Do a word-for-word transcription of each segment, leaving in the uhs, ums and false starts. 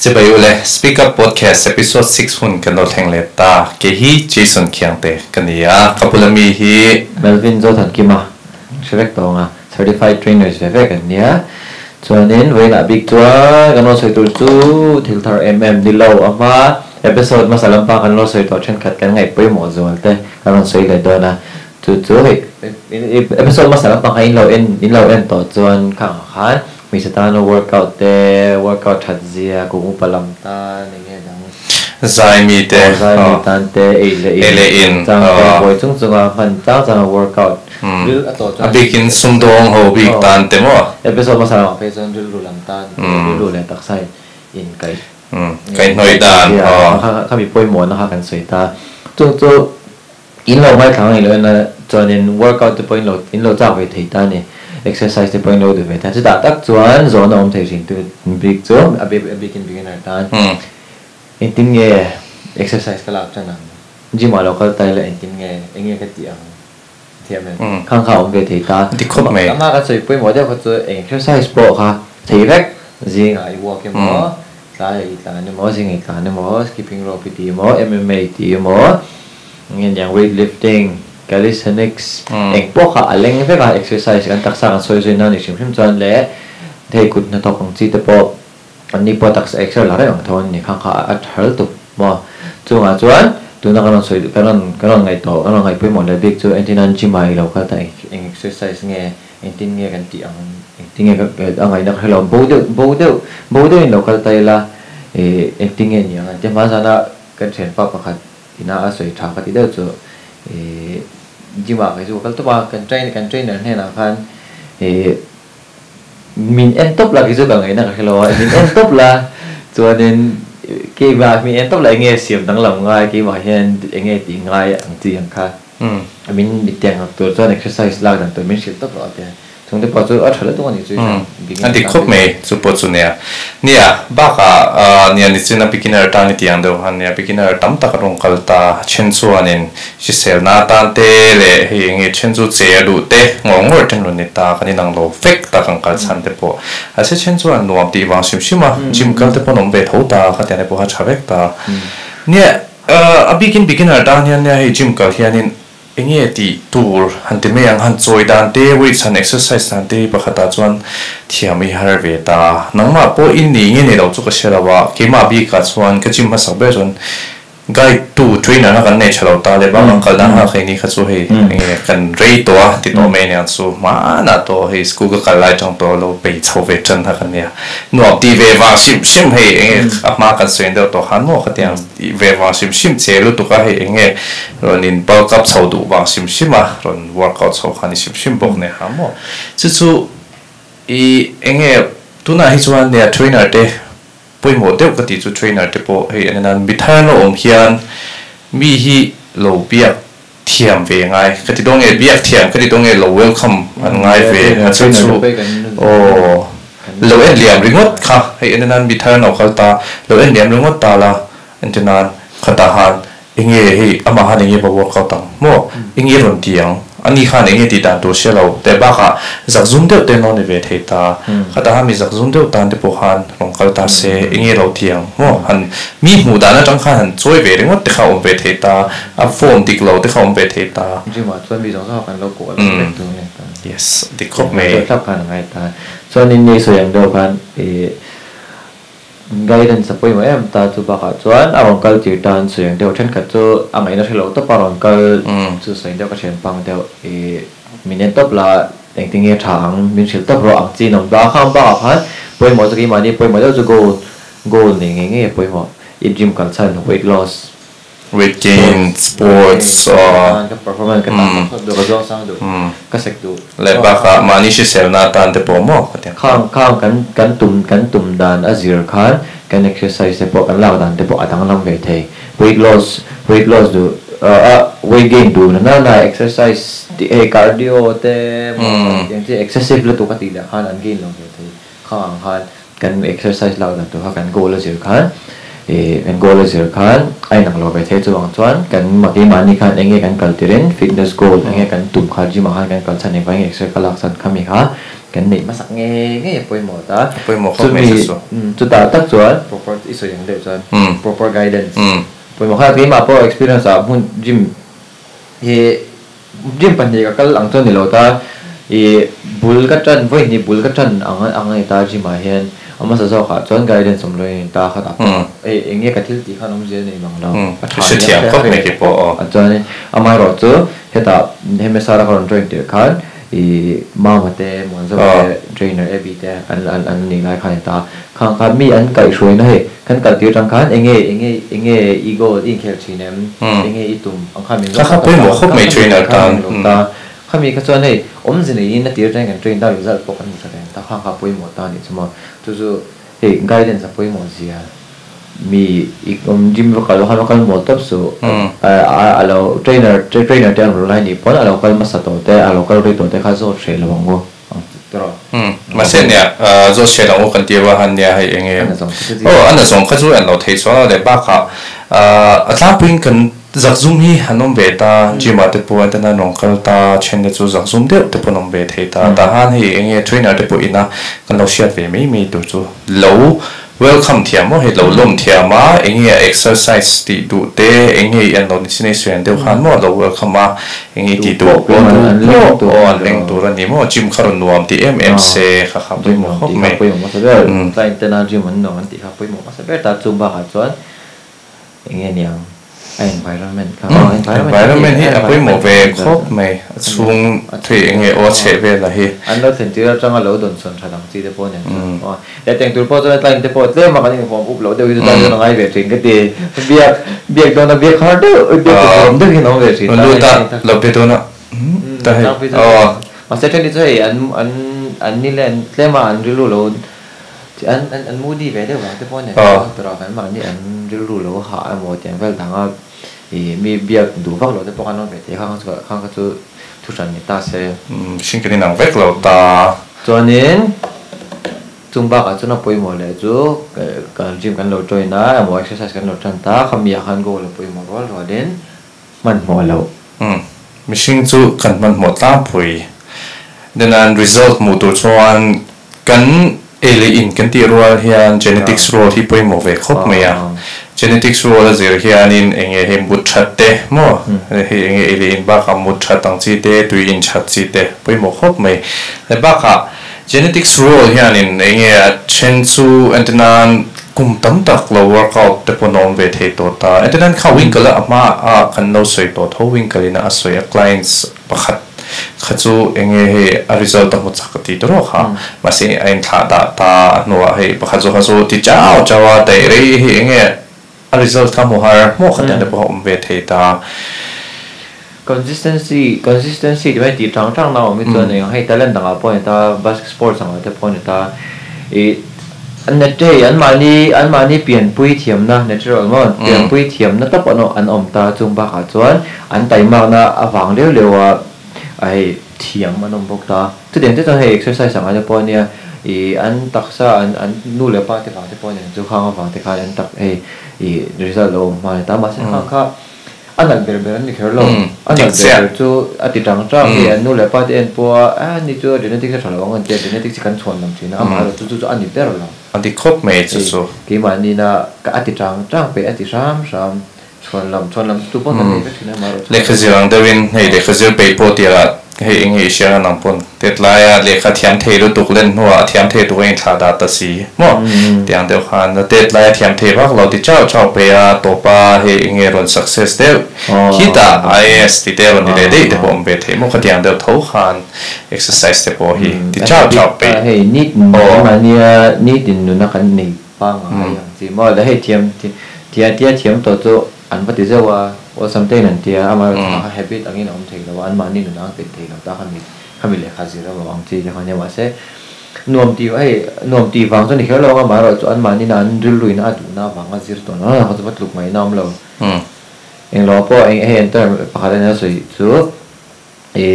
จะไปอยู่เลย Speak Up Podcast Episode six หุ่นกันเราแทงเลตาเกฮีเจสันเคียงเตกันนี่อ่ะขับปุ่นมีฮี Melvin โจทันกิมาเชฟตองอ่ะ Certified Trainer เชฟกันเนี่ยส่วนนี้เวลาบิ๊กตัวกันเราใส่ตัวจูทิลทาร์ เอ็ม เอ็ม ดิโลอ่ะว่า Episode มาสลับปากันเราใส่ตัวเช่นขัดกันไงไปหมดส่วนเตกันเราใส่เลยตัวนะจู่จู่เฮ้ย Episode มาสลับปากันอินเราเอ็นอินเราเอ็นต่อส่วนข้างขันมีสตาร์โน workout เต workout ทัดเสียกูมุปลัมตาอย่างเงี้ยดังใจมีเตใจมีตันเตเอเลอินเอเลอินจังเตบ่อยจุงจุงอ่ะพันจ้าจัง workout หรืออ่ะบิ๊กินซุ่มดงโหบิ๊กตันเตมั้ง Episode มาสลับไปจนรู้ลัมตารู้เลยตักใส่อินไก่ไก่หน่อยดานอ๋อเขามีป่วยหมอนนะคะกันสวยตาจู่จู่อินเราไม่ทำอีกเลยนะจนอิน workout จะป่วยเราอินเราจ้าไปที่ตาเนี่ยexercise จะเป็นโลดูไปแต่จะตัดตักจวนโซนอมเทชินตัวบิ๊กจวนอเบอเบกินบิ๊กนัดนั้นอินทิมเง่ exercise ก็หลับจังนั้นจิมาเราก็ตายเลยอินทิมเง่เองเง่ก็เตียงเทียมเลยข้างเขาอมเบติตาดิคบไหมอามาก็สวยป่วยหมดเดียวก็จะ exercise โปะค่ะทีแรกจิงไอ้วัวเกี่ยวมั้งสายอีตาเนี่ยมั้งจิงอีตาเนี่ยมั้ง skipping rope ตีมั้ง เอ็ม เอ็ม เอ ตีมั้งเงี้ยอย่าง weightlifting calisthenics เองพวกเขาอะไรเงี้ยพวกเขา exercise กันตักษะกันสวยๆนั่นนี่ชิมชิมจวนเละเทกุดนั่นตอกของจีตปออันนี้พอตักษะ exercise อะไรของทอนนี่ข้างเขาอัดเฮลตุมั้งจวนจวนตัวนักการสวยกันนั่นกันนั่นไงต่อกันนั่นไงเพื่อหมดเลยบิ๊กจวนเอ็นที่นั่นจิมาเราก็แต่เอง exercise เงี้ยเอ็นที่เงี้ยกันที่อังเอ็นที่เงี้ยก็อังไงนักให้เราบูดูบูดูบูดูเราก็แต่ละเอ็นที่เงี้ยเนี่ยที่มาซะนะกันเช่นป้าประคัดที่น่าสวยชาคัดที่เดียวจวนจิมาcái dù các tập cần train cần trainer này là fan thì mình end top là cái dù cả ngày nào cái lo mình end top là cho nên cái mà mình end top là nghe xiêm tăng lòng ngay cái mà hiện nghe tiếng ngay ăn tiếng khác mình đi tiếng họcตัวcho exercise là đàn tôi mình xiêm top rồi thì chúng tôi bảo tôi ở chỗ đó tôi nghĩ อันที่ครบไหมสุปจุเนี่ยเนี่ยบ้าก็เนี่ยนี่สินะ beginner ตานี่ที่อันเดียวกันเนี่ย beginner ตั้มตะกรงกัลตาเช่นส่วนนี้ชิเซลนาตันเตเลยเฮียงเช่นส่วนเสียดูเตงงงจังเลยนี่ตากันนี่นังโลเฟกตากังกัลสันเตปออาเช่นส่วนนวมตีวางชิมชิมาจิมกัลเตปอนอมเบทหูตากันเนี่ยปอฮัชเวกตาเนี่ยเอ่อ begin beginner ตาเนี่ยเนี่ยให้จิมกัลเฮียนี่เองเนี่ยที่ตัวหันที่ไม่ยังหันจอยดันเตะวิ่ง exercise ดันเตะปะขัดจวนที่มีฮาร์เวตานังมาพออินนี่เงี้ยเนี่ยเราจุกเชื่อว่าเกี่ยมาบีกัดจวนก็จิมมาสักเบจวนไกตัวเทรนเนอร์กันเนี่ยเชื่อเราตาเลยบางนังกันนะใครนี่ขัดสู้ให้เงี้ยกันเรย์ตัวที่ตัวเมเนี่ยสู้มาหน้าตัวให้สกูก็กันไล่จังตัวเราไปเช่าเวจันทักันเนี่ยหนวดดีเววาชิมชิมให้เงี้ยอัพมากันส่วนเดียวตัวหันโม่ขัดยังเววาชิมชิมเจลุตุก็ให้เงี้ยเรานินเปิลกับเช่าดูวางชิมชิมมาเรา workout เช่าขันชิมชิมบอกเนี่ยหันโม่จู่ๆอีเงี้ยตัวนั้นให้ชวนเนี่ยเทรนเนอร์เต้ป่วยหมดเดียวก็ติดจู่เทรนเนอร์เต้ปอให้อันนั้นบิดให้เราอมเฮียนมีฮีโลเบียกเทียมเวงไงก็ติดตรงเงี้ยเบียกเทียมก็ติดตรงเงี้ยโลเวลคัมอันง่ายเวจู่ๆโอ้โลเอ็นเหลี่ยมริงดค่ะให้อันนั้นบิดให้เราเข้าตาโลเอ็นเหลี่ยมริงดตาละอันนั้นขัดตาหันเองเงี้ยให้อามาหันเองเงี้ยบอกว่าเขาตั้งโม่เองเงี้ยรอนเตียงอันนี้ข้าเองเงี้ยติดตามตัวเชื่อเราแต่บ้าค่ะจากซุ่มเดียวเต้นนอนในเวทีตาข้าตาหันมีจากซุ่มเดียวตามที่พวกหันลงขัดตาเสียเองเงี้ยเราเตียงโม่หันมีหมู่ด้านนั้นจังข้าหันช่วยเวทีว่าที่เขาอมเวทีตาอัพโฟมติกเราที่เขาอมเวทีตาจริงว่าส่วนมีสองข้อกันเราโกรธเป็นตัวเนี่ย yes ติดครบไหมชอบกันไงตาส่วนนี้ในส่วนอย่างเดียวกันเอguidance sa poi mo em ta chu ba kha chuan awang kal chi tan suang deu then kha chu angai na thelo to paron kal chu sai deu ka chen pang deu e minen top la teng ting e thang min sil top ro ang chi nom ba kham ba phan poi mo chu ki mani poi mo deu chu go go ni nge nge poi mo i gym kan chan weight loss weight gain sports or performance ka ta do ka zo sang do ka sek do le ba kha mani shi sel na tan te po mo ka khang khang kan kan tum kan tum dan azir khan kan exercise te po kan lao dan te po atang lam ve the weight loss weight loss do uh weight gain do na na exercise ti e cardio te yang ti excessive lo to ka ti la khan an gain lo ve the khang khan kan exercise lao dan to kan goal azir khan e kan goal azir khan ai nang lo ve the chuang chuan kan ma ti mani khan enge kan kaltirin fitness goal enge kan tum kha ji ma khan kan kal chan e vai exercise kalak san khami kha kan nei ma sak nge nge poi mo ta poi mo chu mi chu ta tak chuan proper is so yang deh so Mm. proper guidance Mm. pun mau kaya ma po experience ah pun gym he gym pan dia kal ang ton ni lo ta e bul ka chan voi ni bul ka chan ang ang ai ta gym ma hian ama sa so kha chon guidance som loi ta kha ta e enge ka thil ti kha nom je nei mang lo 是甜口没给包哦。 a chon ama ro chu heta heme sara kron join te khan e ma ma te mon zo trainer e bi te an an an ni lai khan ta khang khan mi an kai shroi na he kan kal ti tang khan enge enge enge ego in khel chinem enge itum ang khan min ka kha poi mo khop mai trainer tan ta kha mi ka chon he om zin ni na ti train kan train da result po kan mu sa ta kha kha poi mo ta ni chuma tu zu he guidance poi mo zia mi ikom gym lo kal ha kal mo top so a alo trainer trainer te an lai ni pon alo kal ma sa to te alo kal ri to te kha zo tre lo ngo tro mm ma sen ya zo she la o kan ti wa han ya hai enge oh an na song kha zu an lo thei so la de ba kha a tla pin kan zak zum hi hanom be ta gym ate po an na nong kal ta chen de zu zak zum de te po nom be thei ta ta han hi enge trainer te po ina kan lo shiat ve me me tu chu lo welcome thiam mo he lo lom thiam ma enge exercise ti du te enge an lo ni sine suen de khan mo lo welcome ma enge ti tu ko tu o an leng tu ran ni mo gym kharon nuam ti mm se kha kha poi mo khop me poi mo sa be ta internet gym an no an ti kha poi mo sa be ta chu ba kha chuan enge niang environment ka environment hi apoi mo ve khop me chung thei enge o che ve la hi an lo sen ti ra chang a lo don son tha dang chi de po ne o le teng tur po zo tlang te po tle ma kan ni form up lo de wi ta no ngai ve tring ke ti bia bia don na bia khar de bia form de no ve chi lu ta lo pe to na ta hai oh ma se chen ni chai an an an ni len tle ma an ri lu lo an an an mu di ve de wa te po ne to ra kan ma ni an ri lu lo ha mo tiang vel dang a e mi bia du vak lo de po kan no ve te khang chu khang chu thu san ni ta se shin ke ni nang vek lo ta chuanin chung ba ka chuna poi mo le chu kan gym kan lo join na mo exercise kan lo tran ta khamia khan go lo poi mo rol ro den man mo lo um machine chu kan man mo ta pui then an result mo to chuan kan ele in kan ti rual hian genetics role hi poi mo ve khop me ya genetics role zir hian in enge he mut that te mo he enge ele in ba ka mut that tang chi te tu in chat chi te poi mo khop me le ba ka genetics role hian in enge chen chu antanan kum tam tak lo workout te ponom ve the to ta antanan kha winkle ama a kan no soi to tho winkle na asoi clients pakhat khachu enge he a result ta mo chakati to ro kha mase ain tha da ta no he pakhajo khajo ti chao chawa te re he enge a result ka mo har mo khatan de bo ve the ta consistency consistency de ti tang tang na mi chuan ne hei talent dang a point ta basket sports ang te point ta e an net te an mani an mani pian pui thiam na natural mon pian pui thiam na ta pano an om ta chung ba kha chuan an taimang na awang leu lewa ai thiam manom bok ta tu den te ta hei exercise ang a point ne e an taksa an an nu le pa te fa te point ne chu khang awang te kha an tak e e result lo ma ta ma se kha kha an al ber ber ni kher lo an al ber chu ati tang tang e nu le pa te en po a ni chu genetics tha lo ngon te genetics kan chon lam china ama chu chu an ni ber lo an ti khop me chu so ki ma ni na ka ati tang tang pe ati sam sam chon lam chon lam tu pon ni china ma ro le khazirang dawin hei le khazir pe po tira hei enge share nang pon tetlaya le kha thiam thei ru tuklen huwa thiam thei tu in thada ta si mo tiang de khan na tetlaya thiam thei wak lo ti chao chao pe ya to pa hei enge ron success de hita is ti te ron de de de bom be the mo kha tiang de tho khan exercise te po hi ti chao chao pe hei nit ma ni ni din nu na kan nei pa nga yang chi mo da hei thiam tia tia thiam to to an pa ti zawa o samte nan tia ama habit angin om thei lo an mani nu na te thei lo ta khami khami le khazira ma wang chi khan ya ma se nuam ti ai nuam ti wang so ni khelo nga ma ro chu an mani na an ril luin a du na wang a zir to na ha chu luk mai nam lo hm eng lo po eng he enter pakhala na soi chu e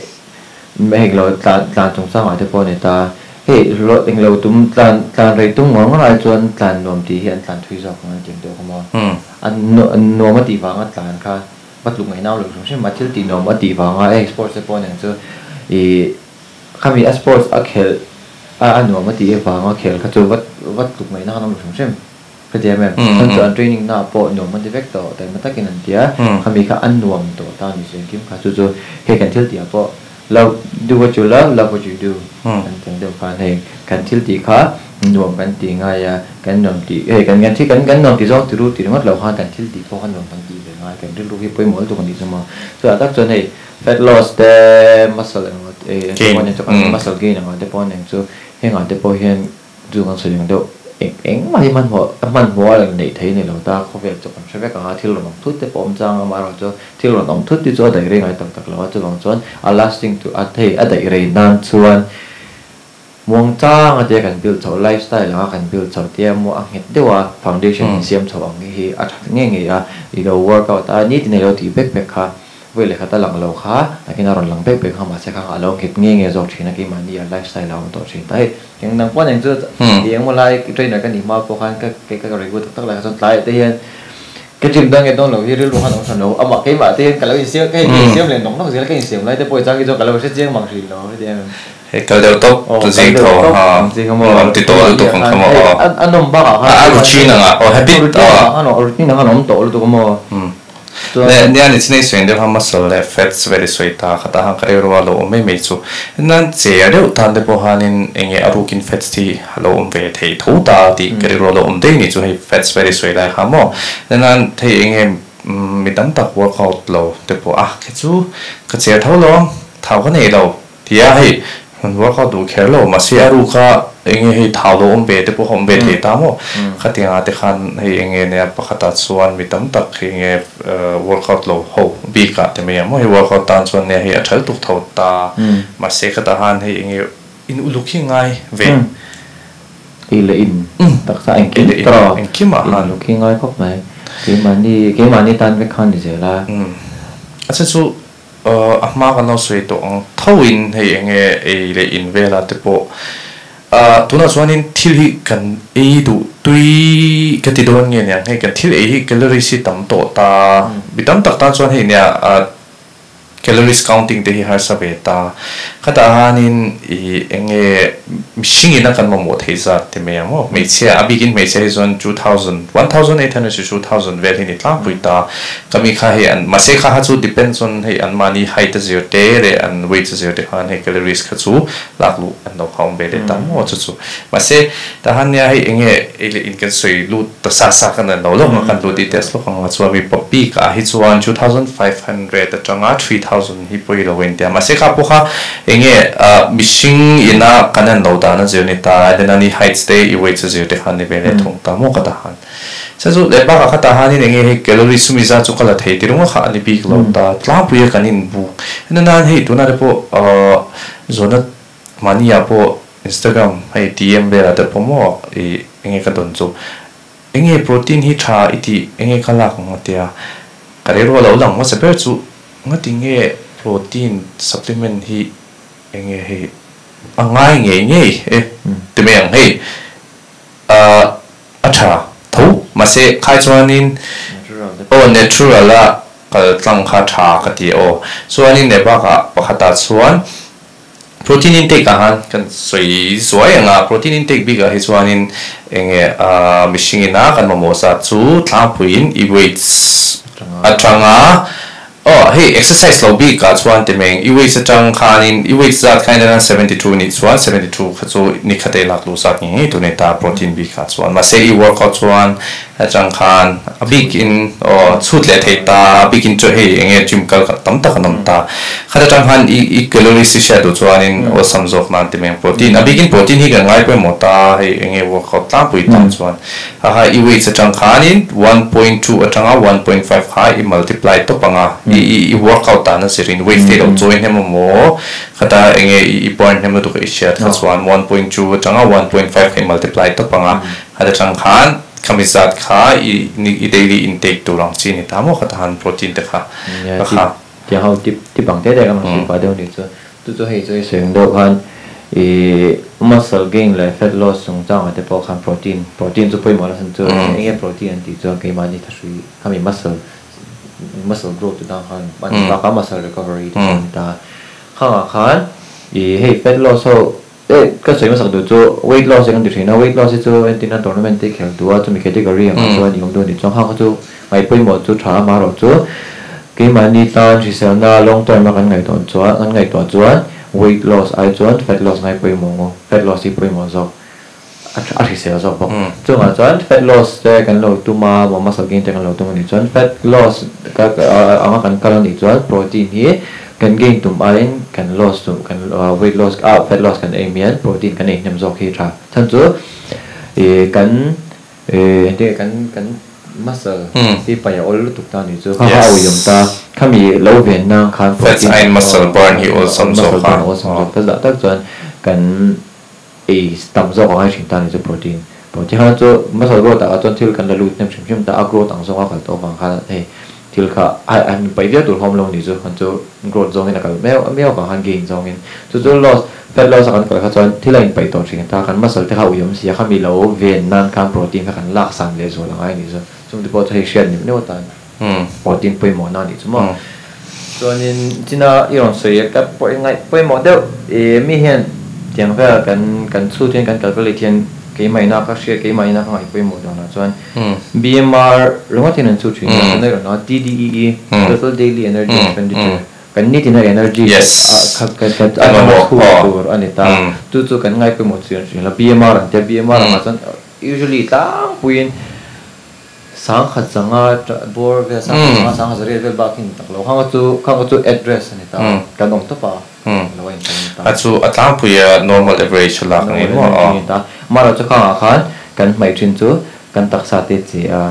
me lo tlan tlan chung sa ma te po ne ta he lo eng lo tum tlan tlan rei tung ngong ra chuan tlan nuam ti hian tlan thui zo khang jeng to khama hm an no no ma ti wang a tlan kha bat luk mai naw lo chung se ma thil ti no ma ti wang a export se po ne chu e khami a sports a khel a anu ma ti e wang a khel kha chu wat wat luk mai na nam lo chung sem cái gì mà thân chọn training nào bộ nhổmมันจะ vector แต่มันตั้งกินอันเดียเขามีค่าอันรวมตัวตามมีสิ่งที่เขาจู่ๆให้กันทิลตีอ่ะพอเรา do what you love love what you do กันถึงเดียวกันให้กันทิลตีค่ะรวมกันตีง่ายอ่ะกันรวมตีเฮ้ยกันกันที่กันกันรวมตีสองตีรู้ตีมันเราหากันทิลตีพอกันรวมกันตีเลยง่ายกันที่รู้ที่ไปหมดตัวคนนี้สมมติส่วนตั้งจนให้ fat loss แต่ muscle อะไรเอ่อวันนี้จะกัน muscle gain อะไรแต่พอเนี่ยจู่ให้งานแต่พอเห็นจู่กันสุดอย่างเดียวเอ็งเอ็งมาที่มันหัวมันหัวอะไรในไทยเนี่ยเราตาเขาเวลจะกันใช้แบบการที่เราลงทุนแต่ผมจังมาเราจะที่เราลงทุนที่จะได้เรื่องอะไรต่างๆเราจะลงทุน a lasting to อัตย์อัตย์เรื่องนั้นส่วนมองจ้างอาจจะกัน build ชาว lifestyle แล้วกัน build ชาวเทียมมองเห็นได้ว่า foundation เสียมชาวอังกฤษอาจจะง่ายๆอ่ะอีเรา workout อันนี้ที่เราที่เบกเบกค่ะเวลาเขาตะหลังเราค่ะแต่กินเราหลังเบกเบกเข้ามาใช้ข้างเราเห็นง่ายๆจบทีนักกีฬานี่ lifestyle เราต่อทีแต่ยังนั่งว่าอย่างจะยังมาไล่เทรนเนอร์กันนี่มาพวกเขาก็ก็ก็เรียกว่าตั้งหลายส่วนหลายแต่ยังก็จริงตั้งแต่ตอนเราที่เรื่องลูกค้าต้องสนุกเอามาแค่แบบที่กันเราเสียแค่เสียเลยน้องต้องเสียแค่เสียเลยแต่พอจากที่จะกันเราเสียเสียบางสิ่งเนาะที่ยังเฮ้ยก็เดี๋ยวต้องตัวจริงเขาฮะมันติดตัวตัวของเขาอ่ะอันนั้นบ้าค่ะอ่ะรูทีนอ่ะโอ้ habit อ่ะอันนั้นรูทีนอ่ะอันนั้นตัวตัวก็มั่วเนี่ยเนี่ยนี่ที่ในส่วนเดียวเขามาสอนเลย fats very sweet ตาเขาตาหังก็เรียกว่าเราไม่ไม่จู่นั่นเสียเดี๋ยวตอนเดี๋ยวพอหันเองอารูกิน fats ที่เราอมเวทีทุกตาที่ก็เรียกว่าเราอมได้นี่จู่ให้ fats very sweet เลยครับมั่วนั่นที่เองมีตั้งแต่ workout เราเดี๋ยวพออ่ะแค่จู่ก็เสียเท่าเราเท่ากันเองเราที่ให้มัน workout ดูแค่เรามาเสียรูก็เองให้เท่าเราอมเวทีพวกอมเวทีตามมั่วขัดยังไงแต่ขันให้เองเนี่ยปกติส่วนมีตั้งแต่เองเอ่อ workout เราโหบีกะแต่ไม่ยังไม่ workout ตามส่วนเนี่ยให้อัดทุกเท่าตามาเสียขัดหันให้เองอินอุลุกิง่ายเวอีเลอินตักษาเองกินตรอเองกินมาหันอุลุกิง่ายครบไหมเกี่ยมันนี่เกี่ยมันนี่ตันไปขันดิเจล่ะอาจจะจู่เอ่ออามากันเราสวยตัวองเท่าอินให้เองเอเลอินเวลาแต่พออ่าตัวนั้นส่วนนี้ที่ที่กันเอดูตุยกันที่โดนเงี้ยเนี่ยให้กันที่เอแคลอรี่สิตั้มโตตาบิตั้มตักตาส่วนนี้เนี่ยอ่าแคลอรี่ counting ที่หาสับเบต้าขัดอาหารนี่เองมิชิงินักกันมาหมดที่จะที่ไม่ยังไม่เชื่ออาบิกินไม่เชื่อส่วน two thousand one thousand eight hundred two thousand เวทีนี่ตั้งปุยตาก็มีค่าให้อันมาเสียค่าจู่ depend ส่วนให้อันมานี่ height จะเยอะเท่เลยอัน weight จะเยอะเท่านั้นให้ calories ค่าจู่หลักลูอันเราเข้าไปได้ตั้งหมดจู่มาเสียแต่ฮันเนี่ยให้เองเอเลอินกันสวยลูตัวซาซากันนั่นเราลงมากันดูดีเทสลูกของเราจู่มีป๊อปปี้ก็ให้ส่วน two thousand five hundred แต่จังอ่ะ three thousand ฮิปโปอีเราเว้นเดียมาเสียครับพวกเขาเองอ่ามิชิงอิน่ากันนั่นเราตานั่นเจ้านี่ตาเดี๋ยวนั้นนี่ height stay อีเวทจะเจ้าเดี๋ยวฮันนี่เป็นเรื่องของตาโมกตาฮันฉะนั้นเดี๋ยวบ้าก็ตาฮันนี่เองให้แคลอรี่สุมิซาจุกละเทียที่รู้ว่าข้านี่ปีกเราตาล้างปุยกันนี่บุกนั่นนั่นให้ตัวนั้นเดี๋ยวพวกอ่าส่วนนั้นมันนี่อ่ะพวก Instagram ให้ ดี เอ็ม เวลาแต่ผมว่าเองก็โดนจูเองโปรตีนที่ชาอีที่เองก็ลักของมันเดียก็เรียกว่าเราหลังว่าจะเป็นจูงั้นที่เงี้ยโปรตีน supplement ที่เองให้ง่ายง่ายง่ายเอ๊ะแต่ไม่ยังให้อ่าอัชราถูกมาเสกใครส่วนนี้โอ้ natural ละก็ตั้งค่าชาก็ที่โอ้ส่วนนี้เนี่ยบ้าก็ปกติส่วนprotein intake อาหารกันสวยสวยอย่างอ่ะ protein intake บีก็ให้ส่วนนี้เองอ่ามิชิงินะกันมาโมสัตสูทางพูนอีเวทอัตรังอ่ะอ๋อเฮ้ exercise เราบีก็ส่วนที่เมงอีเวทจังคานินอีเวทจัดคันนั้น seventy-two นี่ส่วน seventy-two ก็ส่วนนี่ขัดเอลักลูสักนี่ตัวนี้ตา protein บีก็ส่วนมาเซอี workout ส่วนจังคานบีกินอ๋อสุดเลยเทตาบีกินจะให้เองจิมกัลกับตั้มตากันตั้มตาขัดจังคานอีอีแคลอรี่สิเชดูส่วนนี้โอ้สมจบนั่นที่เมง protein บีกิน protein ที่กันง่ายไปหมดตาให้เอง workout ตั้มปุยตั้มส่วนอ่าอีเวทจังคานิน one point two จังอ่ะ one point five ค่ะอี multiply ตัวปังอ่ะอีอี workout ตานั่นสิริน weight ที่เรา join ให้มันโม่ขัดเองอี point ให้มันตัวอีเชียขัดส่วน one point two จังอ่ะ one point five ให้ multiply ตัวปังอ่ะขัดจังคานคำวิจัยค่ะอีนี่ daily intake ตัวหลังซีนี่ตามว่าขัดหัน protein เด็กค่ะค่ะเดี๋ยวเขาที่ที่บางทีได้กันมาสิว่าเดี๋ยวนี้จะตัวตัวให้ตัวเสียงดอกคันอี muscle gain เลย fat loss สงจ้างแต่พอคัน protein protein จะไปหมดแล้วฉันจะเอง protein ที่จะเกี่ยมันนี่ถ้าช่วยทำให้ muscle muscle growth ตัวต่างกันมันว่าก็ muscle recovery ตัวต่างข้างอาคารอีให้ fat loss เขา ê cái số mà sắp được cho weight loss cái điều này weight loss cho anh tin là tournament thì khéo đua cho mình category mà cho anh không đua thì trong hàng cho ngày bây một cho trả mà rồi cho cái mà đi ta chỉ xem là long term mà cái ngày tuần cho cái ngày tuần cho weight loss ai cho fat loss ngày bây một fat loss thì bây một rồi à thì sẽ rồi bọc cho mà cho fat loss thì cái lâu tu mà mà muscle gain thì cái lâu tu mà đi cho fat loss cái ang cái cái này cho protein hi kan gain tum ain kan loss tum kan weight loss ah fat loss kan amian protein kan ai nem zo khi tra than chu e kan e de kan kan muscle ti pa ya ol tu ta ni chu ha ha yum ta khami lo ven na khan protein fats and muscle burn hi also zo kha ta da ta chuan kan e stam zo ai chin ta ni chu protein protein ha chu muscle go ta chuan thil kan la lut nem chim chim ta agro tang zo ka to bang kha he thil kha an pai via tur hom long ni chu han chu growth zone na ka meo meo ka han gain zone chu chu loss fat loss kan ka chuan thil in pai to chin ta kan muscle te ha uyum sia khami lo ven nan kan protein ka kan lak san le zo la ai ni chu chung ti po thai shen ni ne tan protein poi mo na ni chu mo cho nên china iron soi ka poi ngai poi mo de e mi hian tiang fa kan kan chu thiên kan calculate cái máy nào các cái máy nào không phải một đó là cho anh B M R lúc mà thì nên chú ý là cái nó T D E E total daily energy expenditure cái này thì là energy yes cái cái cái anh nói khu vực anh ta tu tu cái ngay cái một chuyện là B M R thì B M R là cho usually ta quên sáng khát sáng à bor về sáng sáng sáng khát rồi về bắc kinh tắc lâu không có tu không có tu address anh ta cái ông tập à à chú à tăng bây normal average là cái này mà mà rồi cho khang khan kan mai thin chu kan taksa te chi a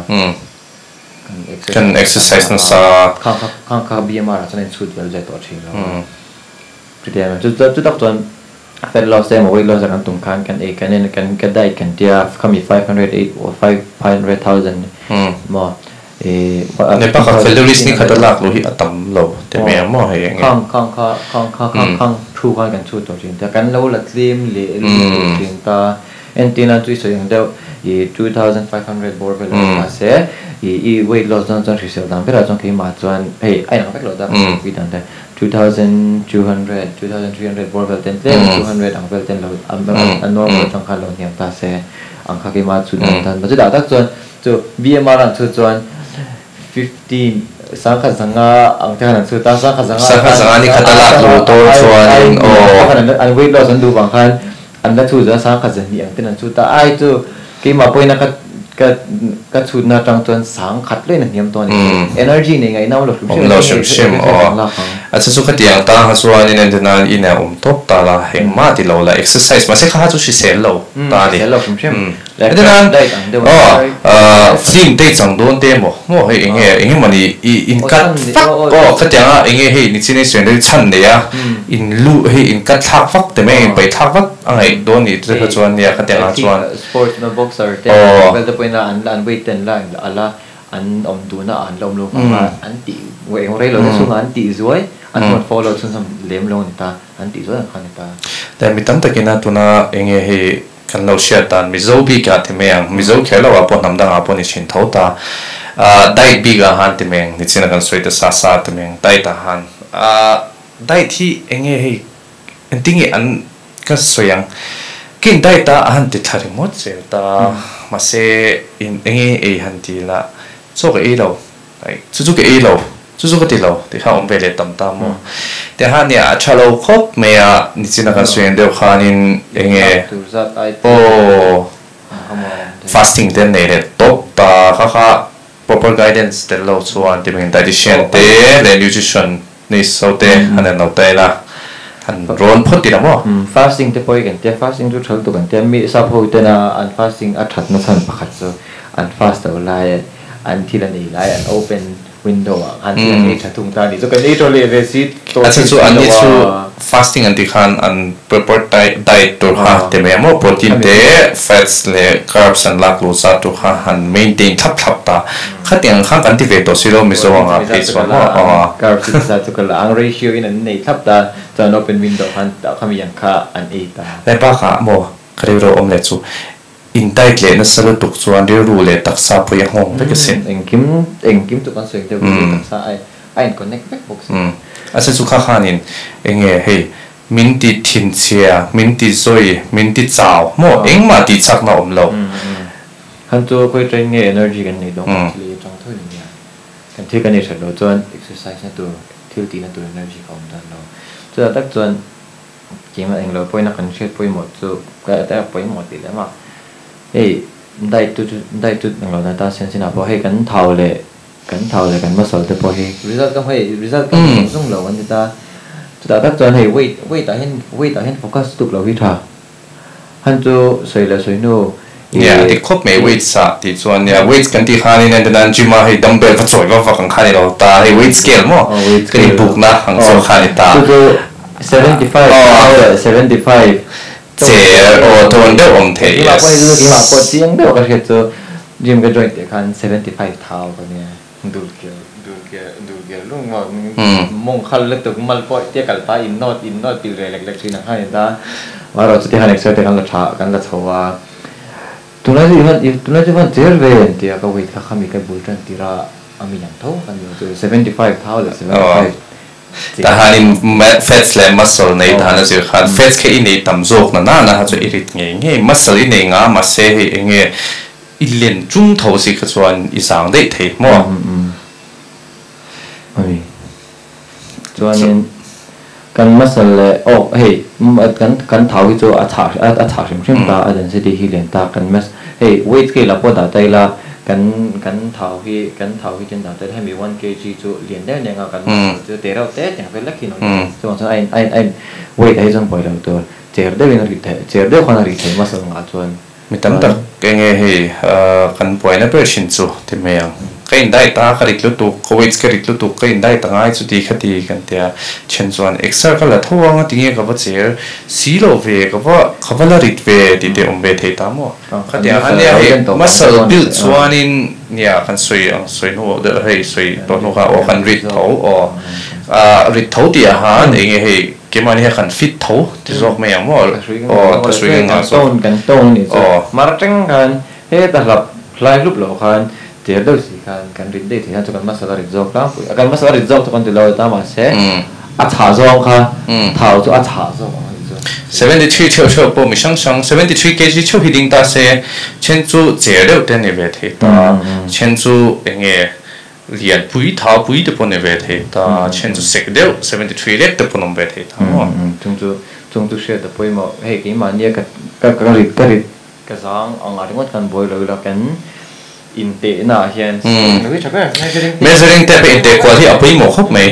kan exercise na sa khang khang khang B M R cho nên chut vel jai to thi lo thì thế mà chu chu tak chon fat loss em weight loss kan tum khan kan e kan en kan ka dai kan tia khami five hundred eight or five hundred thousand mo e ne pa ka calories ni khata lak lo hi atam lo te me mo he khang khang khang khang khang khang thu khan kan chu to chin ta kan lo la slim le le ta and tin an tui so yang deu i two thousand five hundred bor vel la se i i weight loss don chon risel dam pera chon ki ma chuan hey ai nang pek lo da vi dan da two thousand two hundred two thousand three hundred bor vel ten two hundred ang vel ten lo an normal chon kha lo niam ta se ang kha ki ma chu dan dan ba chu da tak chuan chu B M R an chu chuan fifteen sang kha sanga ang ta han chu ta sang kha sanga sang kha sanga ni khata lak lo to chuan o an weight loss an du bang khan anh đã chui ra sáng cả dân hiện tên là chui ta ai tu cái mà bây giờ cái cái cái chui na trong tuần sáng khát lên là niệm tuần energy này ngày nào lúc lúc xem xem ở à chứ cái tiếng ta ha số anh nên là in là um top ta là hình mà thì lâu là exercise mà sẽ khá chút sẽ lâu ta đi lâu xem xem thế nên ờ phim đây chẳng đốn thế mà mà hay nghe nghe mà đi in cắt phát có cái tiếng à nghe hay你今天选的唱的呀 in 录 hay in cắt thác phát thì mấy bài thác phát anh ấy đốn thì这个专业cái tiếng là专 sports na boxer thế bây giờ bây giờ anh anh wait tên là là anh ông tu na anh lom lom mà anh tị vậy hôm nay lo xuống anh tị rồi anh muốn follow xuống some lem lo ta anh tị rồi anh khăn ta แต่มีตั้งแต่กินนะตัวน่ะเองเฮ้กันเราเชื่อตานมิโซบีกับที่เมียงมิโซแค่เราว่าปนน้ำดังอาปนชินเท่าตาได้บีกับฮันที่เมียงนี่จินกันสวยแต่ซาซาที่เมียงได้ตาฮันได้ที่เองเฮ้อันที่เงี้ยอันก็สวยยังกินได้ตาฮันที่ทาริมดเสียตามาเสเองเองเอฮันที่ละโซ่กับเอเราไอ้จุจุกับเอเราจุจุกับที่เราที่เขาอมเวเลตามตามมั้งแต่ฮันเนี่ยชาโลคบเมียนี่จินกันสวยเดียวขานินเองโอ้ fasting เด่นเนี่ยตบตาข้าข้า proper guidance เดี๋ยวเราส่วนที่เป็น dietitian เต้และ nutrition นี่สุดเต้อันนั้นเราเต้ละอันร้อนพอดีนะมั้ง fasting ที่พอยกันเต้ fasting ทุกชั่วตัวกันเต้มีสับหัวเต้นะอัน fasting อัดถัดนั่นสันประคัตโซอัน fast เอาไล่อันที่ละนี่ไล่อัน open window อันที่ละนี่ถัดทุ่งตานี่จะกันนี่ตัวเลยเรซิตตัวที่สุดอันนี้สุด fasting อันที่ขันอัน proper diet ตัวข้าแต่ไม่เอาโปรตีนเต้ fats และ carbs อันหลักลูซ่าตัวข้าหัน maintain ทับทับตาข้าเตียงข้างกันที่เวทตัวซิโร่มิโซวังอ่ะ face ว่าอ๋อ carbs จะตัวกันละอัง ratio อันนี้ทับตาจะ open window หันแต่ข้ามีอย่างข้าอันเอตาแต่ป้าข้าโมคดีเราอมเล็ดสูอินไตเกลนั่นสรุปตุกส่วนเรียรู้เลยตักซาพยังหงไปกันสิเอ็งคิมเอ็งคิมตุกันส่วนเดียวกันตักซาไอไอคอนเนคแบ็กบ็อกซ์อืมอาศัยสุขาขานินเอ็งเฮ้ย min ti thin chia min ti zoi min ti chao mo eng ma ti chak na om lo han chu koi train nge energy kan nei dong li chong thoi ni kan thi kan ni thad lo chuan exercise na tu thil ti na tu energy ka om dan lo chu tak chuan ke ma eng lo poi na kan shet poi mo chu ka ta poi mo ti le ma ei dai tu dai tu nang lo na ta sen sin a po hei kan thau le kan thau le kan muscle te po hi result ka hei result ka sung lo an ta ta tak chuan hei weight weight ta hen weight ta hen focus tuk lo hi tha han chu soi la soi nu yeah ti khop me weight sa ti chuan ya weight kan ti khanin and then gym a hei dumbbell ka choi wa kan khani lo ta hei weight scale mo kan book na hang so khani ta seventy-five oh seventy-five che o ton de om the yes ma poi du ki ma po chiang de ka che chu gym ka join te khan seventy-five thao ka ne dur ke dur ke dur ke lung ma mong khal le tuk mal po te kal pa in not in not pi re lek lek sin ha ta ma ro chu ti han exercise kan la tha kan la chowa tuna ji han tuna ji han ter ve te ka weight ka khami ka bul tan tira ami yang tho kan yo seventy-five thao le seventy-five ta hanin fats le muscle nei ta na zir khan fats ke ini tam zok na na na ha chu irit nge nge muscle ini nga ma se he nge ilien chung tho si kha chuan isang dei the mo ai chuan kan muscle le oh hey kan kan thau hi chu a tha a tha sim sim ta a density hi len ta kan mas hey weight ke la po da tai la kan kan thau hi kan thau hi chen da tai hai mi one kilogram chu lien da ne nga kan chu te rau te chẳng phải lắc khi nó chu chuan ai ai ai weight ai jong poi lo to cher de win ri the cher de khona ri the muscle nga chuan mi tam tak ke nge he kan poi na per shin chu te me yang cái đại ta cái lịch lúc tu covid cái lịch lúc tu cái đại ta ngay chút đi khát đi cái tia chân chuan extra cái là thua ngang tiếng cái vật chế xí lô về cái vật cái vật là lịch về thì để ông về thấy ta mua khát tia anh này muscle build chuan in nhà kan suy ang suy nu de hey suy to nu ka o kan rit thau o a rit thau tia han eng he ke mani he kan fit thau ti jok me yang mo o ta suy nga so ton kan ton ni so mar teng kan he ta lap lai lup lo kan ter do si kan kan rit de thì cho kan masala rit jok la kan masala rit jok to kan ti lo ta ma se a cha jong kha thau chu a cha jong seventy-three chiu chiu po mi sang sang seventy-three kg chiu hi ding ta se chen chu che le ten ne ve the ta chen chu enge lian pui tha pui de pon ne ve the ta chen chu sek de seventy-three le de pon ve the ta mo chung chu chung tu she de poi mo he ki ma nia ka ka ka rit ka rit ka sang ang a ringot kan boi lo la kan in te na hian measuring tape in te quality apoi mo khop me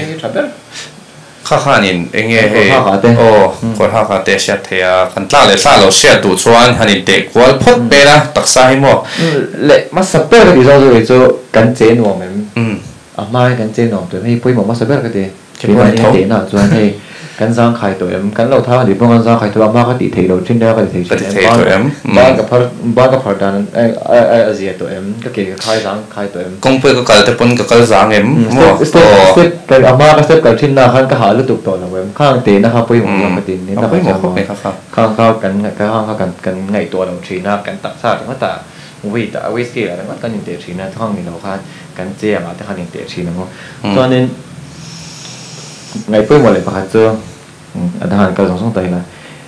khá khá nín anh nghe he ô còn khá khá tệ xét thì khăn ta lại sao lo xét tụ chuan hành nín tệ quá phốt bê la đặc sai mo lệ mắt sập bê cái gì sao rồi cho cắn chế nổ mình à mai cắn chế nổ tụi mình bôi một mắt sập bê cái gì cái này tệ nào chuan thì cắn răng khai tụi em cắn lẩu thao thì bông cắn răng khai tụi em ba cái tỷ thầy đầu trên đó cái tỷ thầy tụi em ba cái phần ba cái phần đàn ai ai ai gì tụi em cái kiểu khai răng khai tụi em công việc cái cái phần cái cái răng em mo step cái ama cái step cái trên là khăn cái hạ lúc tục tội là em khang tiền nó không bôi một cái tiền nên nó bôi một không này khang khang khang cắn cái khang khang cắn cắn ngàyตัวđồng chí na cắn tắc sát thì nó ta vì ta whisky là nó cắn những tiền chỉ na khang những nó khang cắn chia mà thì khang những tiền chỉ nó cho nên ngày bôi một lại phải chưa anh ta hàng cái dòng sông tây là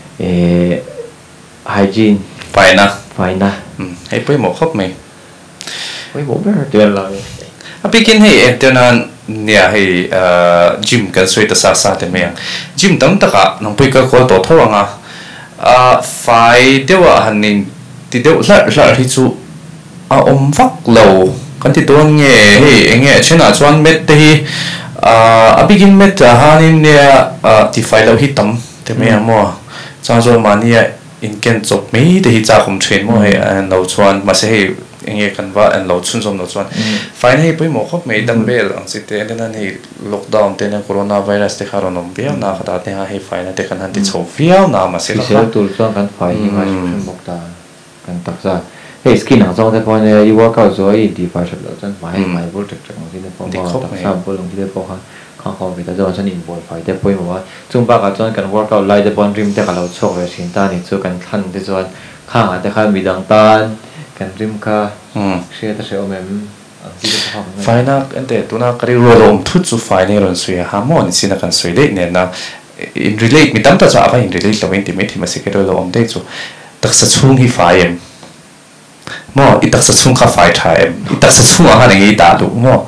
hygiene phải na phải na hay bôi một khóc mày bôi một rất là tuyệt vời à begin hay em cho nên nhà hay gym cái suy ta sa thế mày gym tấm tất cả nông bôi cái khối tổ thâu à à phải đeo à hành nín thì đeo lại lại thì chú à ôm vắt lầu cái thì tôi nghe hay nghe trên là chuan mét thì à begin mét à hành nín à thì phải lầu hít tấm thế mày mua cho cho mà nia in ken chop mấy thì cha không train mua hay anh lầu chuan mà sẽ hay nghe kan va anh lầu chun som lầu chuan phải hay bôi một khóc mấy dumbbell ang si te nên hay lockdown te nên coronavirus te kharo nom biao na khata te hay phải na te kan han ti chou biao na mà sẽ là sẽ tụt chuan kan phải nhưng mà chun bốc ta kan tak ra hey skin ang zong te point ne you work out rồi thì phải thật là chân phải mai bol chắc chắc mà thì ne phong tak sa bol long thì ne phong khang khang về ta cho chân in bol phải te poi mo chung ba ka chuan kan work out lai te point rim te ka lo chok ve sin ta ni chu kan than te chuan khang a te khan mi dang tan kan rim ka share ta se om em phải na anh te tu na kari ro rom thu chu phải ne ron suy ha mo ni sin kan suy de ne na in relate mi tam ta cha ava in relate lo in ti me thi ma se ke lo om te chu tak sa chung hi fa em mo i tak sa chung kha fai tha em i tak sa chung ha ngi ta lu mo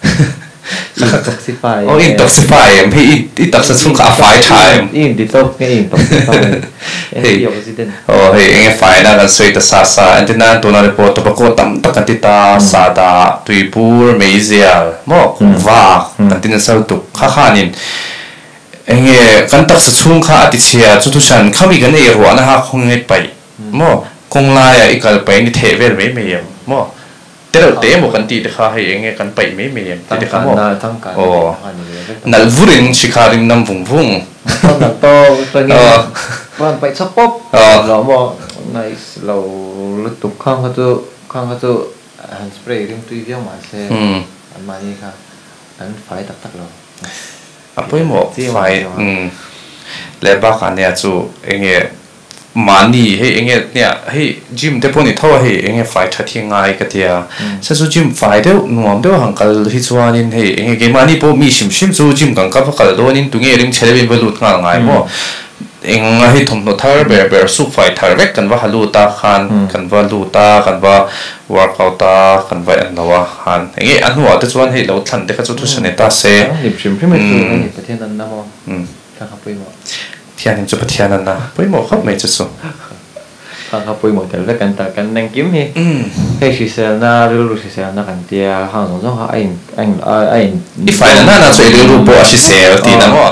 intoxify oh intoxify em hi i tak sa chung kha fai tha em in detox nge intoxify antioxidant oh hey enge fai na kan soi ta sa sa antina to na report to ko tam tak ti ta sa da tui pur meizia mo wa antina sau tu kha kha nin enge kan tak sa chung kha ati chia chu tu san khami kan e ro na ha khong ngai pai mo kong la ya ikal pai ni the ver me me yam mo te ro te mo kan ti de kha hai enge kan pai me me yam ti de kha mo oh nal vurin shikarin nam vung vung nal to to ni wan pai chap pop lo mo nice lo lu tu khang ha tu khang ha tu hand spray rim tu viang ma se an ma ni kha an fai tak tak lo apoi mo fai um le ba kha ne chu enge mani he enge nya he gym te poni thaw he enge fai tha thi ngai ka tia sa su gym fai de nuam de hangkal hi chuanin he enge ge mani po mi sim sim chu gym kang ka kal donin tunge rim chelebin balut nga ngai mo enga hi thom no thar ber ber su fai thar vek kan wa halu ta khan kan wa lu ta kan wa workout ta kan wa an lawa han enge anu wa te chuan he lo than de ka chu thu sane ta se lim sim sim me tu ni pathian an na mo ka ka pui mo thian chu pathian an na pui mo khap me chu su ka ka pui mo tel ve kan ta kan nang kim hi he si se na ru ru si se na kan tia ha no zo ha ai ai ai i fai na na so ru ru po a si se ti na mo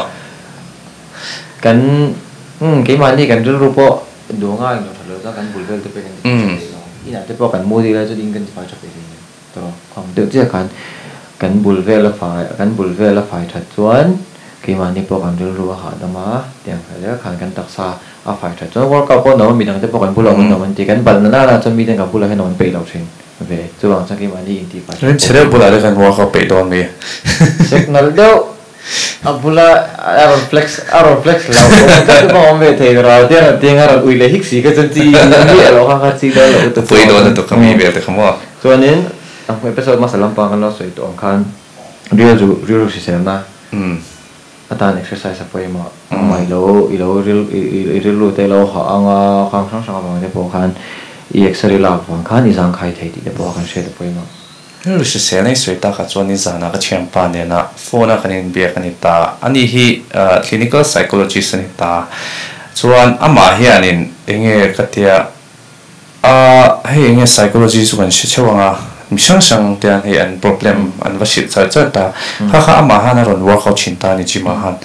kan um cái mà đi cần rất là bộ đồ ngai nó thật là cần bùi về từ bên cái ý là cái bộ cần mua đi là cho đi cần phải cho cái gì đó khoảng được chứ cần cần bùi về là phải cần bùi về là phải thật chuẩn cái mà đi bộ cần rất là hard đó mà tiền phải là cần cần đặc xa à phải thật chuẩn qua câu bộ nó mình đang cái bộ cần bùi lâu nó mình chỉ cần bận là là cho mình đang gặp bùi là cái nó mình bị lâu trên về chứ bằng cho cái mà đi thì phải nên chế độ bùi là cái muaเขาbị đòn mi signal đâu abula aron flex aron flex lao ko ko me the ra dia na ting ara ui le hiksi ka chanti ni lo kha kha chi da lo to pui do na to kami be te khamo so nen ang episode ma salam pa kan lo soi to ang khan ria ju ria si sem na um atan exercise a poi ma mai lo i lo ril i ril lo te lo ha anga khang sang sang ma te po khan i exercise la pang khan i sang khai thei ti te po khan she te poi ma lu shi se nei soi ta kha chuan ni zana ka thiam pa ne na phone a kanin bia kani ta ani hi clinical psychologist ni ta chuan ama hianin enge katia a he enge psychology chu kan shi chewanga mi sang sang te an he an problem an va shi cha cha ta kha kha ama hana ron workout chin ta ni chi ma han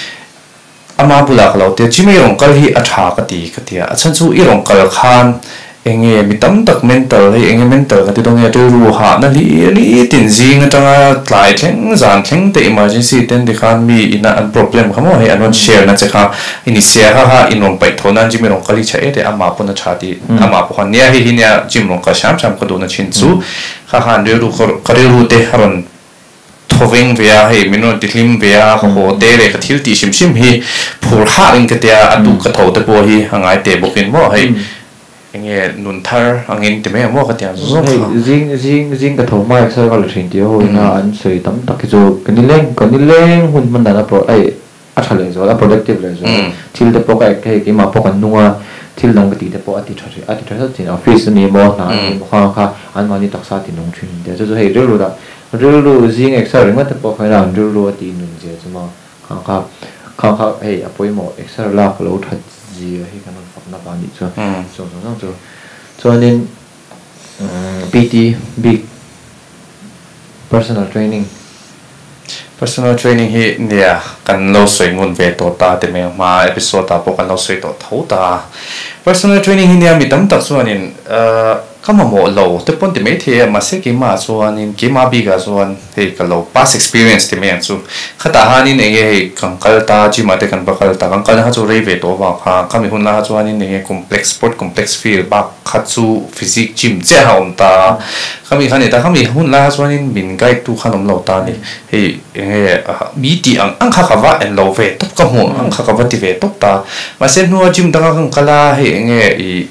ama bula khalo te chi me rong kal hi a tha ka ti ka tia a chan chu i rong kal khan enge mi tam tak mental he enge mental ka ti dong ya ru ha na li li tin jing atanga tlai thleng zan thleng te emergency ten de khan mi ina an problem khamo he anon share na che kha ini sia ha ha inom pai thonan ji mi rong kali cha e de ama pona chati ama po khan nia hi hinia jim rong ka sham sham ko do na chin chu kha han de ru ka ru te haron thoving via he mino tiklim via ho te le ka thil ti sim sim hi phur ha ring ka tia atu ka tho te po hi hangai te bokin mo he enge nun thar angin te me mo ka tia zo jing jing jing ka thau mai sa ka le thin ti ho na an soi tam tak ki zo kan ni leng kan ni leng hun man na pro ai a thale zo la productive le zo thil te po ka ke ki ma po kan nuwa thil dang ka ti te po ati thari ati thari tin office ni mo na ni mo kha kha an ma ni tak sa ti nong thin de zo zo he ru ru da ru ru jing extra ring ma te po kha na ru ru ti nun je zo ma kha kha kha kha he apoi mo extra la ka lo that ji he kan na ba ni cho so so so cho nên pê tê big personal training personal training hi nia kan lo soi ngun ve to ta te me ma episode ta po kan lo soi to thau ta personal training hi nia mi tam tak chuanin kama mo lo te pon te me the ma se ki ma chuanin ki ma bi ga chuan he ka lo past experience te me an chu khata hanin enge he kangkal ta chi ma te kan bakal ta kangkal ha chu rei ve to wa kha kami hun la chuanin enge complex sport complex field ba kha chu physics gym che ha om ta kami khani ta kami hun la chuanin min guide tu khanom lo ta ni he enge mi ti ang ang kha ka wa en lo ve top ka mo ang kha ka wa ti ve top ta ma se nu gym ta kangkala he enge i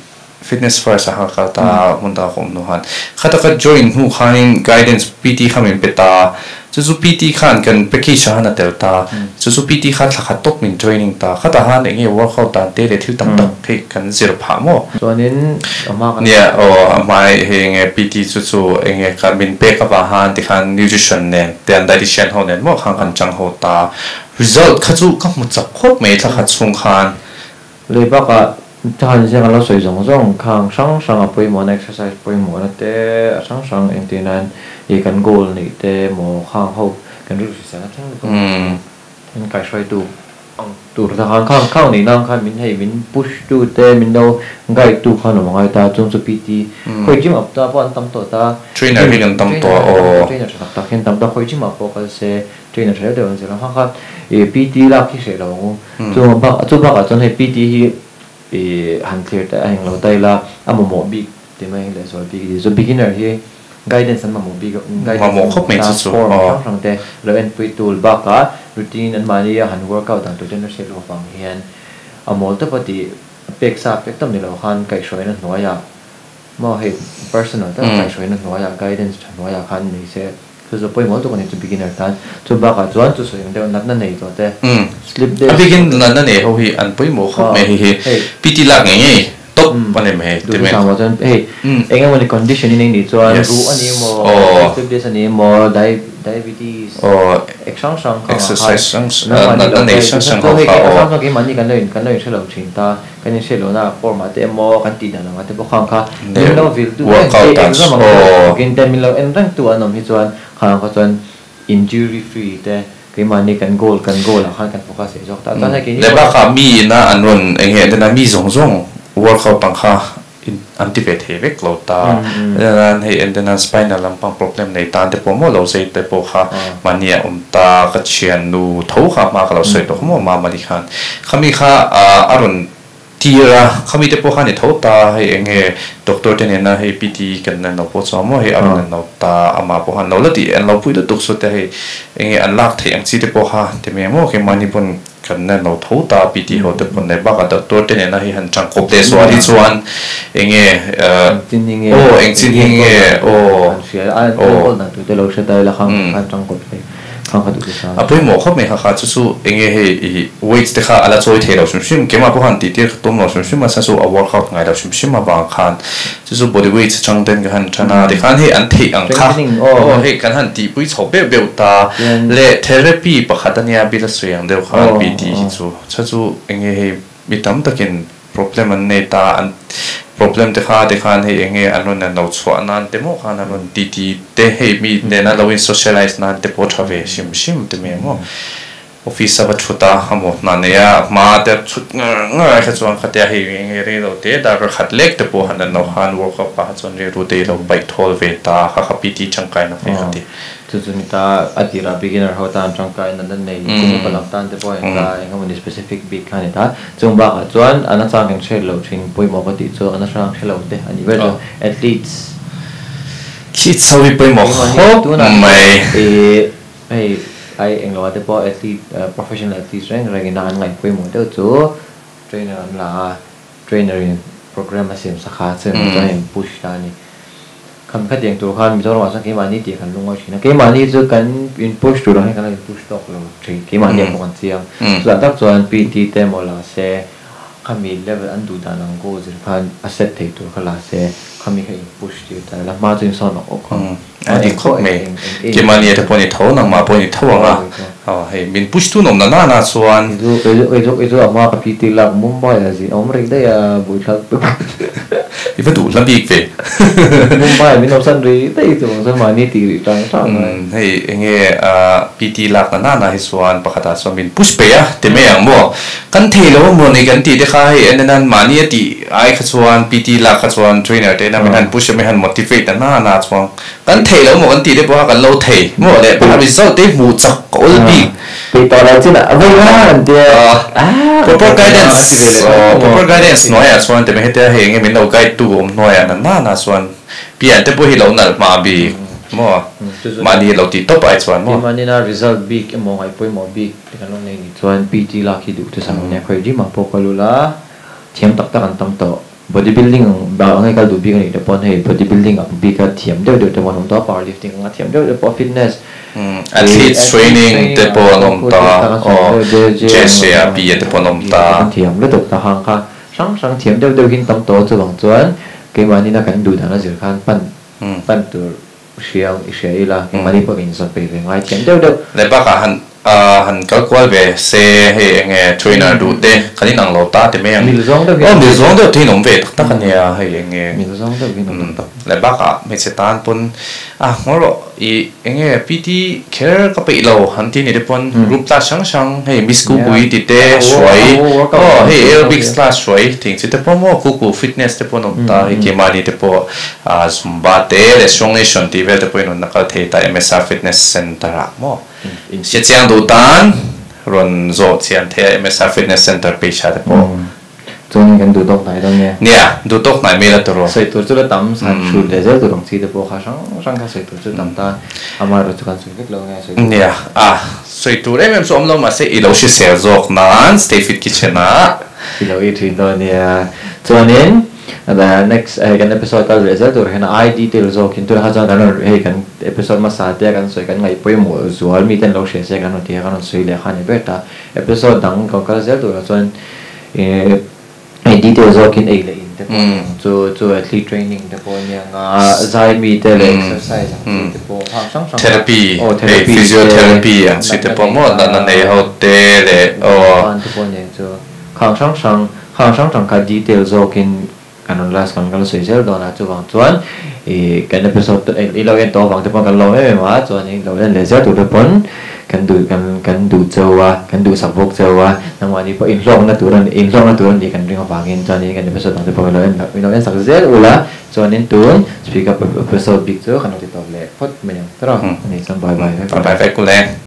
fitness first a ka ta mun ta khom no han khata ka join hu khanin guidance P T khamin peta chu P T khan kan package han atel ta chu P T khan thakha top min training ta khata han enge workout ta te le thil tam tak phe kan zero pha mo chuanin ama kan nia o mai henge P T chu chu enge ka min pe ka ba han ti khan nutrition ne te an dietitian ho ne mo khan kan chang ho ta result kha chu ka mu chak khop me tha kha chung khan le ba kaท่านเสียงเราสวยสงสงข้างช่างช่างอ่ะไปหมอน exercise ไปหมอนแต่ช่างช่างเองที่นั้นอีกัน goal นี่แต่หมอข้างเขากันรู้สึกเสียงทั้งตัวมันกลายช่วยดูดูทางข้างข้างนี่นั่งข้างมินให้มิน push ดูแต่มินเราไกลดูข้างหนูมองไอ้ตาจงสุพีทีคอยจิ้มอับตาป้อนตั้มตัวตา trainer ที่กันตั้มตัวโอ้ trainer จะตักเห็นตั้มตัวคอยจิ้มอับพอกันเสีย trainer ใช้เดี๋ยวมันจะแล้วข้างข้างเอ P T ลักที่เสียเราจงบ้าจงบ้าก็จนให้ P T เอฮันเทอร์แต่เองเราได้ละอ่ะโมโมบิกที่ไม่ได้สอนบิกดีส่วน beginner ที่ guidance มันโมโมบิก guidance โมโมครบไม่สุดๆอ๋อทั้งแต่เราเอ็นไปตูลบักอะ routine อันมาเนี่ยหัน workout ต่างตัวเจนเชลล์ฟังเฮียนอ่ะโมตัวปฏิเป็กซาเป็กตั้มนี่เราหันไก่ช่วยนั่นหน่วยอะมอให้ personal แต่ไก่ช่วยนั่นหน่วยอะ guidance หน่วยอะหันนี่เสียคือจะไปหมดตัวคนนี้จะ beginner ท่านจุดบักอะจวนจุดสวยเดี๋ยวนัดนั่นเองตัวแต่ slip day อ่ะ begin นั่นนั่นเองเขาฮีอันไปหมดเขาไม่ฮีพีทีลักไงtop วันนี้ไม่ฮีดูสามวันจนเฮ้ยเองวันนี้ conditioning นี่จวนรู้อันนี้โม slip day อันนี้โม diabetes โอ้ exercise ข้าง exercise นั่นนั่นเองช่างช่างเขาเขา exercise ก็มันนี่กันเลยกันเลยเฉลิมชิงตากันยังเฉลิมนะ format แต่โมกันตีนั่นนะแต่พวกข้างข้าเดี๋ยวเราวิลตัวเองเองก็มันกินแต่มีเราเอ็นตั้งตัวน้องที่จวนข้างเขาจวน injury free แต่คือมันนี่กัน goal กัน goal แล้วข้างกันโฟกัสเสียจอกแต่ตอนนี้กินแล้วบ้าขามีนะอันนั้นเองเห็นแต่นะมีสองสอง workout ปังค่า anti-fat เวกเราตาแล้วนั้นเห็นแต่นั้น spinal ลำปัง problem ในตาแต่ผมว่าเราใช้แต่พวกข้ามันเนี่ยอุมตากระเชียนดูเท้าข้ามากเราใช้ตัวเขามามาดิคันเขามีข้าอารมณ์ที่ระเขามีแต่พวกข้าเนี่ยเท้าตาให้เองเอด็อกเตอร์เนี่ยนะให้พีทีกันนั่นเราพอสมมติให้อารมณ์เราตาอามาพวกข้าเราละที่อันเราพูดตุกสุดแต่ให้เองอันลักที่อันซีแต่พวกข้าแต่เมื่อโมเขามันนี่เป็นกันนั่นเราเท้าตาพีทีเขาแต่เป็นในบ้านด็อกเตอร์เนี่ยนะให้หันจังคบเดสวาที่ส่วนเองเอโอ้เองจริงเองเอโอ้โอ้นั่นตัวเราใช้ได้ละครั้งหันจังคบเลยอ่ะพี่หมอเขาไม่ค่ะค่ะจู่ๆเองเฮ้ย weight เด็กค่ะอะไรช่วยเทเราชุ่มชุ่มเกี่ยวกับพวกหันตีเตี้ยตุ้มเราชุ่มชุ่มมาซะจู่ๆ workout ไงเราชุ่มชุ่มมาบางครั้งจู่ๆ body weight จังเด่นกันหันชนะเด็กหันเฮ้ยอันที่อังค่ะโอ้เฮ้ยกันหันตีปุ้ยชอบเบี้ยเบี้ยตาเละ therapy ปะค่ะตอนนี้บิลสุยังเดียวค่ะบีดีจู่ๆจู่ๆเองเฮ้ยมีตั้มตะกิน problem อันในตาอันproblem เด็กข้าเด็กข้าให้เองอันนั้นเราชวนนั่นเต็มข้านั่นตีตีเตะให้มีเดน่าเราอิน socialize นั่นเตะปวดท้องชิมชิมเต็มเองออฟฟิศสับชุดตาขโมยนั่นเนี่ยมาเตะชุดเงยเงยแค่ส่วนขัดยาให้เองเรื่องเราเตะดาร์กขัดเล็กเตะปวดหันเราหัน work up ป่ะส่วนเรื่องเราเตะเราไปทอลเวต้าข้าขับพีทีจังไกนั่นเองครับที่จู่ๆนี่ตาอดีตเรา beginner เขาตามจังไกนั่นนั่นเองคุณกำลังตามแต่พอเห็นตาเองก็มัน specific big ขนาดนั้นจงบ้าจวนอันนั้นสร้างอย่างเช่นเราชิงปุยหมอกติจวนอันนั้นสร้างเช่นเราเตะอันนี้เป็น athletes คิดสวิปปุยหมอกไม่เอไอไอเองเราแต่พอ athlete professional athletes เรื่องอะไรกันนั่นไงปุยหมอกเดี๋ยวจู่ trainer อันละ trainer program มาเสริมสักขาเสริมจะเห็น push ด้านนี้คำขัดแย้งตัวข้ามีตัวเราสักกี่วันนี้ตีกันลงว่าชินะกี่วันนี้จะกันอินพุชตัวเราให้กันอินพุชตอกเราทีกี่วันนี้มันเสียงส่วนตั้งส่วนปีที่เต็มหมดละเสข้ามีเลเวลอันดูดานังกูจะพันอัสเซทที่ตัวเขาละเสข้ามีแค่อินพุชที่แต่ละมาจึงสอนออกข้างอันนี้ครบไหมกี่วันนี้ถ้าพอนี่เท่านังมาพอนี่เท่าอ่ะอ๋อให้บินพุชตัวนมนั่นน่าส่วนไอ้ตัวไอ้ตัวไอ้ตัวออกมากับปีที่หลังมุมไบอะสิอเมริกได้อะบุญชักอีกดูลำบีกเฟย์มุมไบมีน้องสันรีได้ตัวสมัยนี้ตีจังจังเลยเฮ้ยเงี้ยอ่าปีที่หลักนั่นน่าให้ส่วนปกติส่วนบินพุชไปอ่ะแต่ไม่อย่างมั่วกันเทแล้วมั่วในกันตีเด็กใครอันนั้นมาเนี่ยตีไอ้ขัดส่วนปีที่หลักขัดส่วนเทรนเนอร์เต้นไม่หันพุชไม่หัน motivate นั่นน่าน่าส่วนกันเทแล้วมั่วกันตีได้เพราะว่ากันโลเทมั่วเลยพอ result ได้หมู่จักโอลบีปีต่อแล้วจีน่ะไม่ว่าเดี๋ยว proper guidance proper guidance น้อยอ่ะส่วนแต่ไม่ให้เธอเห็นไงมันเรา guide ตัวน้อยอ่ะนั่นน่าน่าส่วนเปลี่ยนแต่พอให้เราหนักมาบีมั่วมาดีเราติดต่อไปส่วนมั่วมันนี่น่า result big มองไอ้พวกมอง big แต่กันลงในนี้ส่วน พี จี ลักที่ดูจะสั่งเนี่ยคอยจีมาพวกกันรู้ละเทียมตักตักกันตั้มโต bodybuilding ba ngai kal du bi ngai de pon hei bodybuilding ang bi ka thiam de de pon om to powerlifting ang thiam de de po fitness athletes training te pon om ta o jessia bi te pon om ta thiam le tok ta hang kha sang sang thiam de de hin tam to chu bang chuan ke mani na kan du na zir khan pan pan tur siang ishaila ke mani po in sa pe ve ngai thiam de de le ba ka han à hắn có quan về xe hay nghe trainer đủ thế cái này năng lâu ta thì mấy anh mình giống được oh mình giống được thì nó về tất cả nhà hay nghe mình giống được cái nó lại bác à mình sẽ tan pun à ngó rồi ý nghe pê tê care có bị lâu hắn thì này pun group ta sáng sáng hay miss cô bùi thì thế suy oh hay aerobics la suy thì sẽ pun mua cô cô fitness thì pun ông ta hay cái mà đi thì pun à zumba thế để strong nation thì về thì pun nó nakal thế tại em ét rờ fitness center à mo sẽ chiang đủ tan rồi rồi chiang thế em ét rờ fitness center page hạt po cho nên cái đủ tốc này đâu nha nè đủ tốc này mới là tụi rồi sợi tụi chúng ta tắm sản xuất để rất tụi đồng chí để bộ khá sáng sáng cái sợi tụi chúng tắm ta ama rồi tụi con sợi rất lâu nghe sợi nè à sợi tụi đấy em sống lâu mà sẽ lâu sẽ sẽ dọc nan stay fit kitchen á thì lâu ít thì đó nè cho nên the next uh, kan episode kal result or hena I details o kin tu ha ja kan he kan episode ma sa te kan soi kan ngai poi mo zual mi ten lo she se kan ti kan soi le khan beta episode dang ko kal result or chon e details o kin e le in te so so athlete training te po nya nga zai mi te le exercise te po ha sang sang therapy oh therapy physiotherapy ang si te po mo na na nei ho te le o te po nya so khang sang sang khang sang sang ka details o kin kan last kan kalau sosial dona tu bang tuan eh kan episode eh ilo yang tahu bang tu kan lo eh mah tuan ini lo yang lezer tu pun kan du kan kan du jawa kan du sabuk jawa nama ni po inlong na turan inlong na turan di kan ring bangin tuan ini kan episode bang tu kan lo yang lo yang sukses ula tuan ini tuan speak up episode big tu kan kita boleh pot menyang terus ini sampai bye bye bye bye